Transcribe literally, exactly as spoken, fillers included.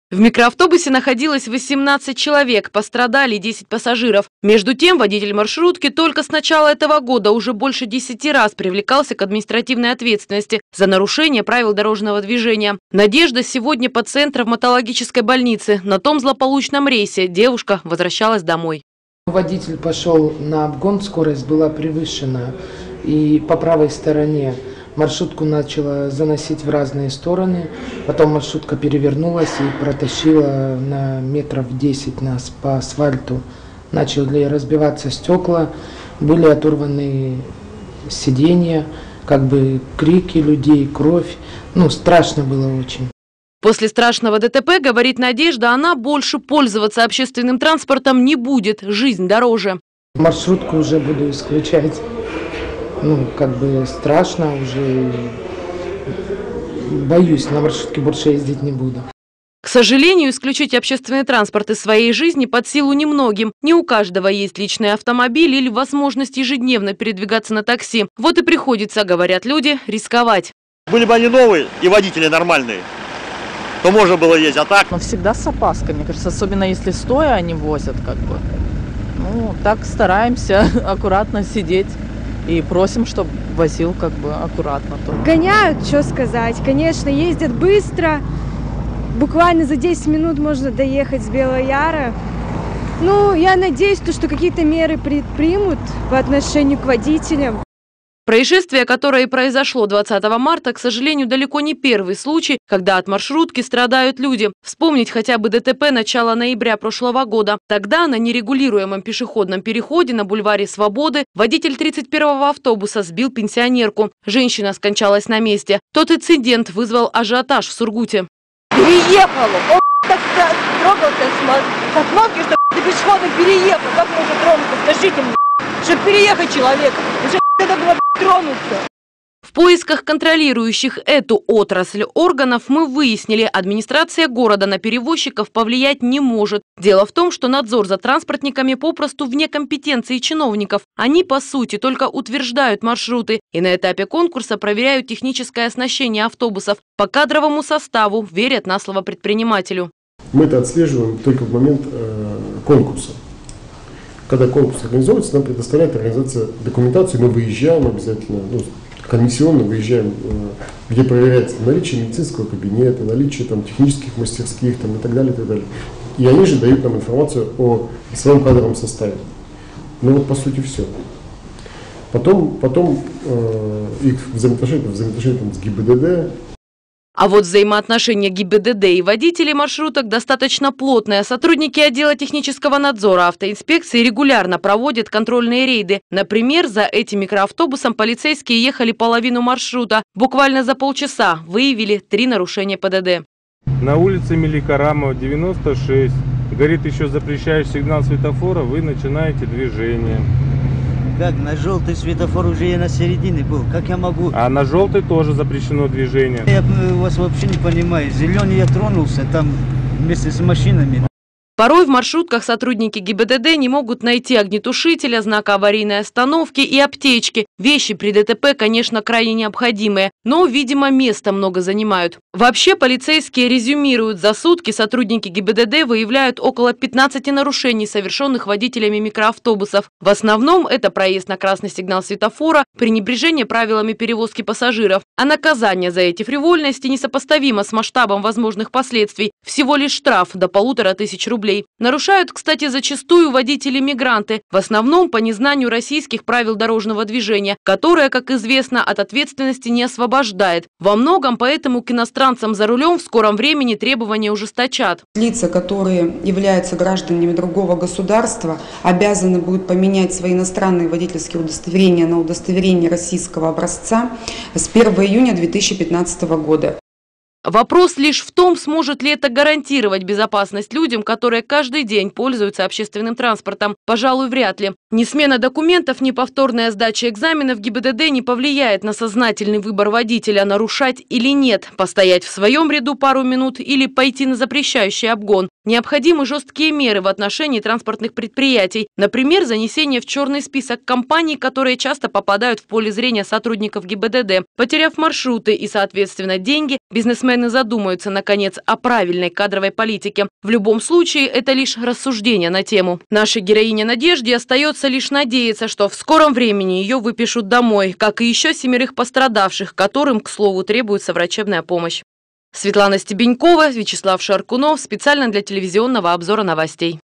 В микроавтобусе находилось восемнадцать человек, пострадали десять пассажиров. Между тем, водитель маршрутки только с начала этого года уже больше десяти раз привлекался к административной ответственности за нарушение правил дорожного движения. Надежда сегодня пациент травматологической больницы. На том злополучном рейсе девушка возвращалась домой. Водитель пошел на обгон, скорость была превышена, и по правой стороне маршрутку начала заносить в разные стороны. Потом маршрутка перевернулась и протащила на метров десять нас по асфальту. Начали разбиваться стекла, были оторваны сиденья, как бы крики людей, кровь. Ну, страшно было очень. После страшного ДТП, говорит Надежда, она больше пользоваться общественным транспортом не будет. Жизнь дороже. Маршрутку уже буду исключать. Ну, как бы страшно уже. Боюсь, на маршрутке больше ездить не буду. К сожалению, исключить общественный транспорт из своей жизни под силу немногим. Не у каждого есть личный автомобиль или возможность ежедневно передвигаться на такси. Вот и приходится, говорят люди, рисковать. Были бы они новые и водители нормальные, то можно было ездить, а так. Но всегда с опаской, мне кажется, особенно если стоя они возят, как бы. Ну, так стараемся аккуратно сидеть и просим, чтобы возил как бы аккуратно. Только. Гоняют, что сказать. Конечно, ездят быстро. Буквально за десять минут можно доехать с Белого Яра. Ну, я надеюсь, что какие-то меры предпримут по отношению к водителям. Происшествие, которое и произошло двадцатого марта, к сожалению, далеко не первый случай, когда от маршрутки страдают люди. Вспомнить хотя бы ДТП начала ноября прошлого года. Тогда на нерегулируемом пешеходном переходе на бульваре Свободы водитель тридцать первого автобуса сбил пенсионерку. Женщина скончалась на месте. Тот инцидент вызвал ажиотаж в Сургуте. Переехал! Он так трогался с остановки, что ты пешеходом переехал. Как можно тронуться? Скажите мне, чтобы переехать человека. Уже это было тронуться. В поисках контролирующих эту отрасль органов мы выяснили, администрация города на перевозчиков повлиять не может. Дело в том, что надзор за транспортниками попросту вне компетенции чиновников. Они, по сути, только утверждают маршруты и на этапе конкурса проверяют техническое оснащение автобусов. По кадровому составу верят на слово предпринимателю. Мы это отслеживаем только в момент э, конкурса. Когда конкурс организовывается, нам предоставляет организация документацию, мы выезжаем обязательно, ну, комиссионно выезжаем, где проверяется наличие медицинского кабинета, наличие там, технических мастерских там, и так далее, и так далее. И они же дают нам информацию о своем кадровом составе. Ну вот по сути все. Потом, потом э, их взаимоотношения, взаимоотношения там, с ГИБДД. А вот взаимоотношения ГИБДД и водителей маршруток достаточно плотные. Сотрудники отдела технического надзора автоинспекции регулярно проводят контрольные рейды. Например, за этим микроавтобусом полицейские ехали половину маршрута. Буквально за полчаса выявили три нарушения ПДД. На улице Меликарамова, девяносто шесть. Горит еще запрещающий сигнал светофора, вы начинаете движение. Как? На желтый светофор уже я на середине был. Как я могу? А на желтый тоже запрещено движение. Я вас вообще не понимаю. Зеленый я тронулся там вместе с машинами. Порой в маршрутках сотрудники ГИБДД не могут найти огнетушителя, знака аварийной остановки и аптечки. Вещи при ДТП, конечно, крайне необходимые, но, видимо, места много занимают. Вообще, полицейские резюмируют, за сутки сотрудники ГИБДД выявляют около пятнадцати нарушений, совершенных водителями микроавтобусов. В основном это проезд на красный сигнал светофора, пренебрежение правилами перевозки пассажиров. А наказание за эти фривольности несопоставимо с масштабом возможных последствий. Всего лишь штраф до полутора тысяч рублей. Нарушают, кстати, зачастую водители-мигранты, в основном по незнанию российских правил дорожного движения, которое, как известно, от ответственности не освобождает. Во многом поэтому к иностранцам за рулем в скором времени требования ужесточат. Лица, которые являются гражданами другого государства, обязаны будут поменять свои иностранные водительские удостоверения на удостоверение российского образца с первого июня две тысячи пятнадцатого года. Вопрос лишь в том, сможет ли это гарантировать безопасность людям, которые каждый день пользуются общественным транспортом. Пожалуй, вряд ли. Ни смена документов, ни повторная сдача экзаменов ГИБДД не повлияет на сознательный выбор водителя, нарушать или нет, постоять в своем ряду пару минут или пойти на запрещающий обгон. Необходимы жесткие меры в отношении транспортных предприятий, например, занесение в черный список компаний, которые часто попадают в поле зрения сотрудников ГИБДД. Потеряв маршруты и, соответственно, деньги, бизнесмены Украины задумаются, наконец, о правильной кадровой политике. В любом случае, это лишь рассуждение на тему. Нашей героине Надежде остается лишь надеяться, что в скором времени ее выпишут домой, как и еще семерых пострадавших, которым, к слову, требуется врачебная помощь. Светлана Стебенькова, Вячеслав Шаркунов. Специально для телевизионного обзора новостей.